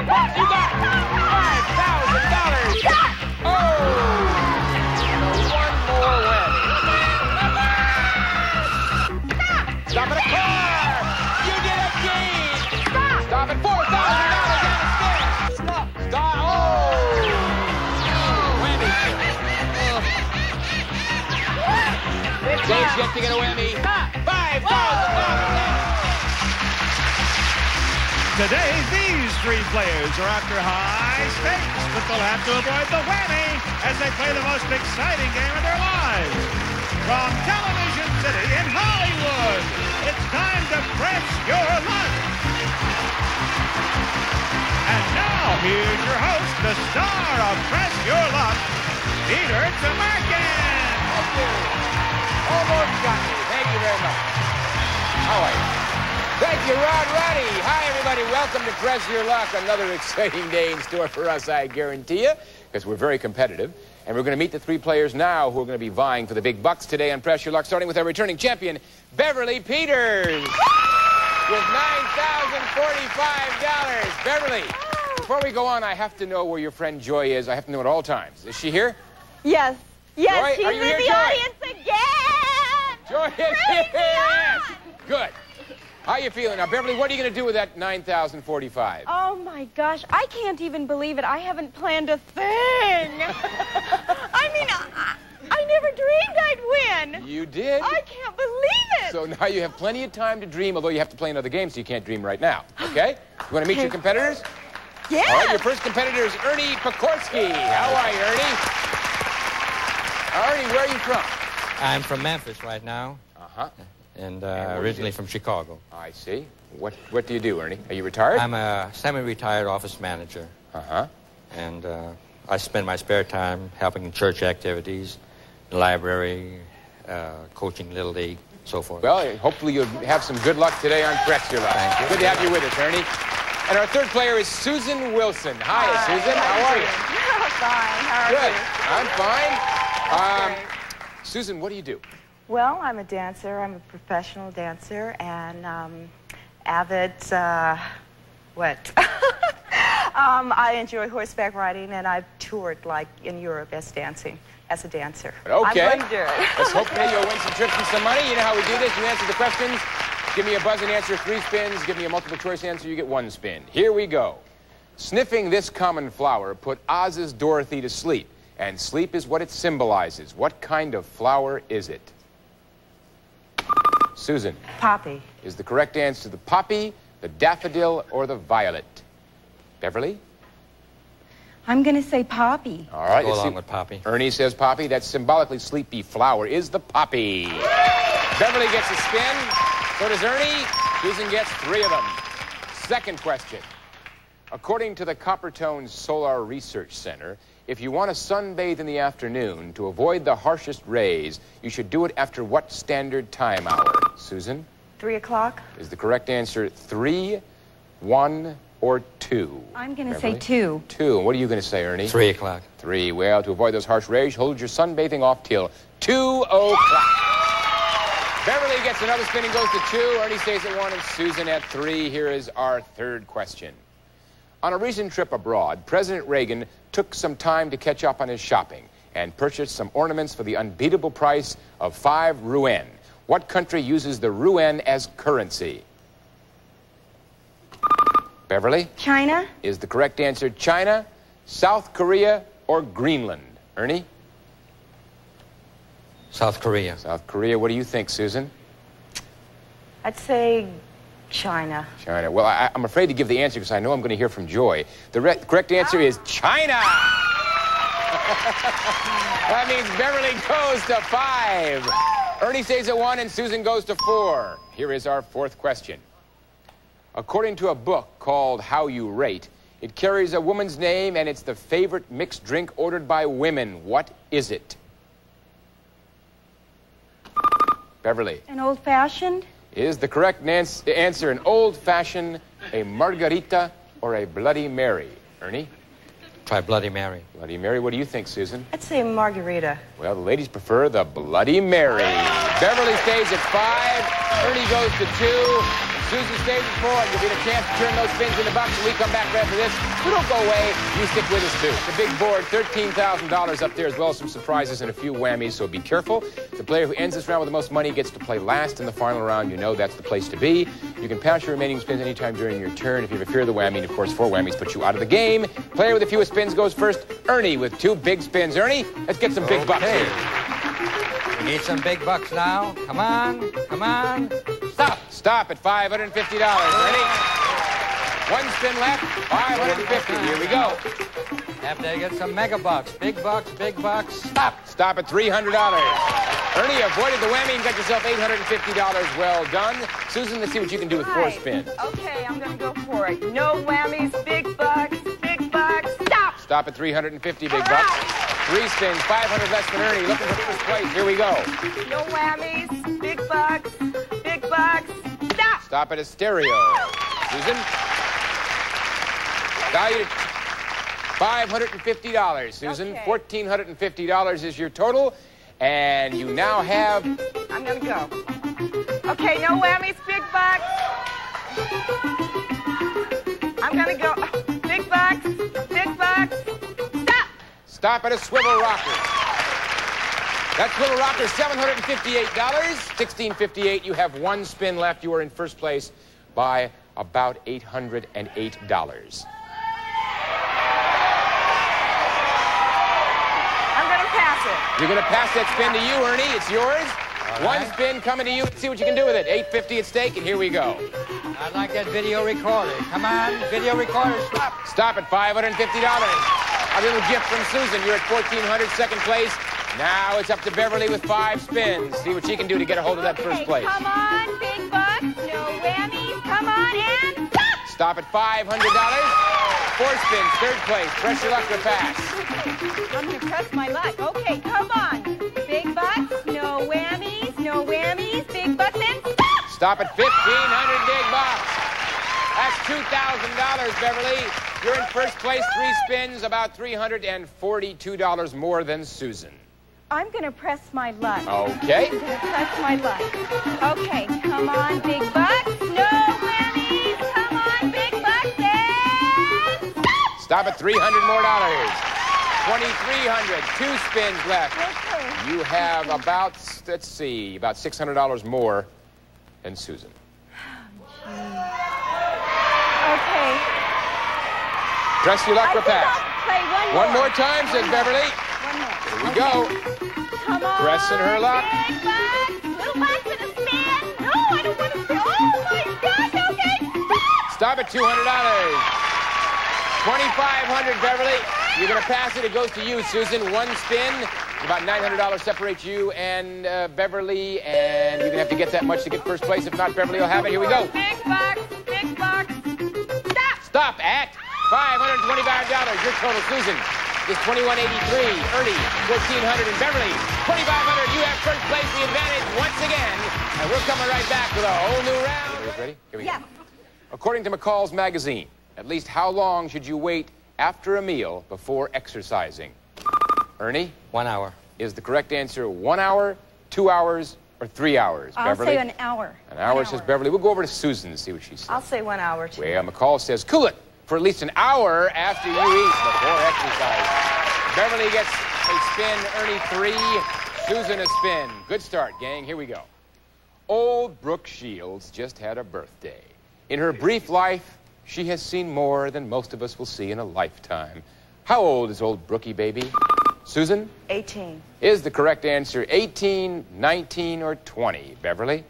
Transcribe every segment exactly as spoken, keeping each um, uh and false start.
You got five thousand dollars. Oh! One more whammy. Stop at a car. You did a deed. Stop. Stop at four thousand dollars on the stick. Stop. Stop. Oh! Whammy. Dave's yet to get a whammy. five thousand dollars. Today, these three players are after high stakes, but they'll have to avoid the whammy as they play the most exciting game of their lives. From Television City in Hollywood, it's time to press your luck. And now, here's your host, the star of Press Your Luck, Peter Tamarkin. Thank you. Almost got me. Thank you very much. How are you? Thank you, Ron Roddy. Hi, everybody. Welcome to Press Your Luck. Another exciting day in store for us, I guarantee you, because we're very competitive. And we're going to meet the three players now who are going to be vying for the big bucks today on Press Your Luck, starting with our returning champion, Beverlie Peters, with nine thousand forty-five dollars. Beverlie, before we go on, I have to know where your friend Joy is. I have to know at all times. Is she here? Yes. Yes, Joy, she's are you in here, the Joy? audience again. Joy is here. Good. How you feeling? Now, Beverlie, what are you going to do with that nine thousand forty-five? Oh, my gosh. I can't even believe it. I haven't planned a thing. I mean, I, I never dreamed I'd win. You did? I can't believe it. So now you have plenty of time to dream, although you have to play another game, so you can't dream right now. Okay? You want to meet Okay. your competitors? Yes. All right, your first competitor is Ernie Pokorski. How are you, Ernie? Ernie, where are you from? I'm from Memphis right now, Uh-huh. and And uh, what do you originally do? from Chicago. I see. What What do you do, Ernie? Are you retired? I'm a semi-retired office manager, Uh-huh. and uh, I spend my spare time helping in church activities, the library, uh, coaching Little League, so forth. Well, hopefully you'll have some good luck today on Press Your Luck. Thank you. Good to have you with us, Ernie. And our third player is Susan Wilson. Hi, Hi. Susan. How are you? Fine. How are Good. you? I'm fine. Um, great. Susan, what do you do? Well, I'm a dancer. I'm a professional dancer and um, avid, uh, what? um, I enjoy horseback riding, and I've toured, like, in Europe as dancing, as a dancer. Okay. I'm going to do it. Let's hopefully you'll win some trips and some money. You know how we do this. You answer the questions. Give me a buzz and answer, three spins. Give me a multiple choice answer, you get one spin. Here we go. Sniffing this common flower put Oz's Dorothy to sleep. And sleep is what it symbolizes. What kind of flower is it? Susan. Poppy. Is the correct answer the poppy, the daffodil, or the violet? Beverlie? I'm going to say poppy. All right. Go let's along see. with Poppy. Ernie says poppy. That symbolically sleepy flower is the poppy. Beverlie gets a spin. So does Ernie. Susan gets three of them. Second question. According to the Coppertone Solar Research Center, if you want to sunbathe in the afternoon to avoid the harshest rays, you should do it after what standard time hour? Susan? Three o'clock? Is the correct answer three, one, or two? I'm going to say Beverlie? two. Two. And what are you going to say, Ernie? Three o'clock. Three. Well, to avoid those harsh rays, hold your sunbathing off till two o'clock. Beverlie gets another spin and goes to two. Ernie stays at one and Susan at three. Here is our third question. On a recent trip abroad, President Reagan took some time to catch up on his shopping and purchased some ornaments for the unbeatable price of five ruan. What country uses the ruan as currency? Beverlie? China? Is the correct answer China, South Korea, or Greenland? Ernie? South Korea. South Korea. What do you think, Susan? I'd say China. China. Well, I, I'm afraid to give the answer because I know I'm going to hear from Joy. The re correct answer is China. That means Beverlie goes to five. Ernie stays at one and Susan goes to four. Here is our fourth question. According to a book called How You Rate, it carries a woman's name and it's the favorite mixed drink ordered by women. What is it? Beverlie. An old-fashioned? Is the correct ans answer an old-fashioned, a margarita, or a Bloody Mary? Ernie? Try Bloody Mary. Bloody Mary. What do you think, Susan? I'd say margarita. Well, the ladies prefer the Bloody Mary. Beverlie stays at five. Ernie goes to two. And Susan stays at four, and you'll get a chance to turn those spins into bucks when we come back right after this. We don't go away. You stick with us, too. The big board, thirteen thousand dollars up there, as well as some surprises and a few whammies, so be careful. The player who ends this round with the most money gets to play last in the final round. You know that's the place to be. You can pass your remaining spins anytime during your turn. If you have a fear of the whammy, and of course, four whammies put you out of the game. Player with the fewest spins goes first. Ernie with two big spins. Ernie, let's get some big Okay. bucks here. We need some big bucks now. Come on, come on. Stop. Stop at five hundred fifty dollars. Ready? One spin left, five hundred fifty dollars. Here we go. Have to get some mega bucks. Big bucks, big bucks. Stop. Stop at three hundred dollars. Ernie avoided the whammy and got yourself eight hundred fifty dollars. Well done. Susan, let's see what you can do with four Right. spins. Okay, I'm going to go for it. No whammies, big bucks, big bucks. Stop! Stop at three hundred fifty, big All bucks. right. Three spins, five hundred less than Ernie. Looking for first place. Here we go. No whammies, big bucks, big bucks. Stop! Stop at a stereo. Susan? Valued at five hundred fifty dollars. Susan, Okay. one thousand four hundred fifty dollars is your total. And you now have... I'm going to go. Okay, no whammies, big bucks. I'm going to go. Big bucks, big bucks. Stop! Stop at a swivel rocker. That swivel rocker is seven hundred fifty-eight dollars. sixteen fifty-eight. You have one spin left. You are in first place by about eight hundred eight dollars. I'm going to pass it. You're going to pass that spin to you, Ernie. It's yours. All One right. spin coming to you. Let's see what you can do with it. eight fifty at stake, and here we go. I'd like that video recorder. Come on, video recorder. Stop. Stop at five hundred fifty dollars. A little gift from Susan. You're at fourteen hundred, second place. Now it's up to Beverly with five spins. See what she can do to get a hold of that first Okay, place. come on, big bucks, no whammies. Come on, and stop! Stop at five hundred dollars. Four spins, third place. Press your luck to pass. I'm going to press my luck. Okay, come on. Big bucks, no whammies, no whammies, big bucks, and stop! Stop at fifteen hundred big bucks. That's two thousand dollars, Beverly. You're in first place, three spins, about three hundred forty-two dollars more than Susan. I'm going to press my luck. Okay. I'm going to press my luck. Okay, come on, big bucks, no whammies. Come on, big bucks, and stop! Stop at three hundred more dollars. twenty-three hundred, two spins left. Okay. You have about, let's see, about six hundred dollars more than Susan. Okay. Press your luck I for think pass. I'll play one, One more time, says Beverly. One more. Here we go. Come on. Pressing her luck. Big bucks, little bucks and a spin. No, I don't want to spin. Oh, my gosh, okay. Stop! Stop at two hundred dollars. twenty-five hundred dollars, Beverly. You're going to pass it. It goes to you, Susan. One spin. About nine hundred dollars separates you and uh, Beverly, and you're going to have to get that much to get first place. If not, Beverly will have it. Here we go. Big bucks, big bucks. Stop! Stop at five hundred twenty-five dollars. Your total, Susan, is twenty-one eighty-three. Ernie, fourteen hundred dollars. And Beverly, twenty-five hundred dollars. You have first place, the advantage once again. And we're coming right back with a whole new round. Are you ready? Here we Yeah. go. According to McCall's magazine, at least how long should you wait after a meal before exercising? Ernie? One hour. Is the correct answer one hour, two hours, or three hours? I'll Beverly? say an hour. An hour, says Beverly. We'll go over to Susan and see what she says. I'll say one hour, too. Well, McCall says cool it for at least an hour after you eat before exercise. Beverly gets a spin, Ernie three, Susan a spin. Good start, gang. Here we go. Old Brooke Shields just had a birthday. In her brief life, she has seen more than most of us will see in a lifetime. How old is old Brookie baby? Susan? eighteen. Is the correct answer eighteen, nineteen, or twenty? Beverly?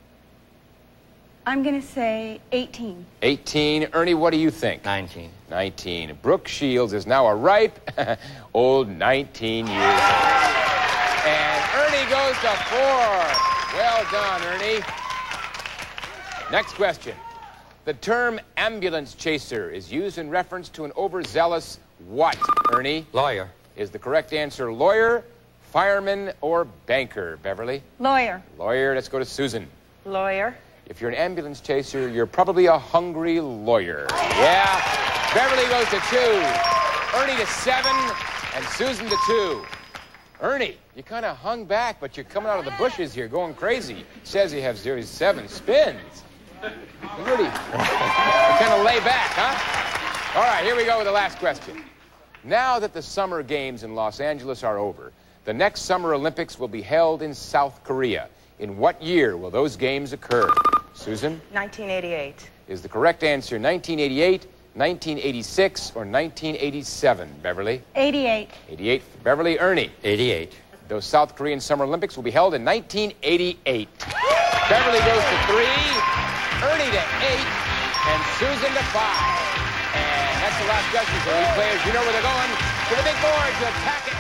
I'm going to say eighteen. eighteen. Ernie, what do you think? Nineteen. nineteen. Brooke Shields is now a ripe, old nineteen years old. And Ernie goes to four. Well done, Ernie. Next question. The term ambulance chaser is used in reference to an overzealous what, Ernie? Lawyer. Is the correct answer lawyer, fireman, or banker? Beverly? Lawyer. Lawyer. Let's go to Susan. Lawyer. If you're an ambulance chaser, you're probably a hungry lawyer. Yeah. Beverly goes to two. Ernie to seven, and Susan to two. Ernie, you kind of hung back, but you're coming out of the bushes here going crazy. Says you have zero seven spins. Really? Kind of lay back, huh? All right, here we go with the last question. Now that the Summer Games in Los Angeles are over, the next Summer Olympics will be held in South Korea. In what year will those games occur? Susan? nineteen eighty-eight. Is the correct answer nineteen eighty-eight, nineteen eighty-six, or nineteen eighty-seven? Beverly? eighty-eight. eighty-eight for Beverly. Ernie? eighty-eight. Those South Korean Summer Olympics will be held in nineteen eighty-eight. Beverly goes to three, Ernie to eight, and Susan to five. And that's the last question. So these players, you know where they're going. To the big board to attack it.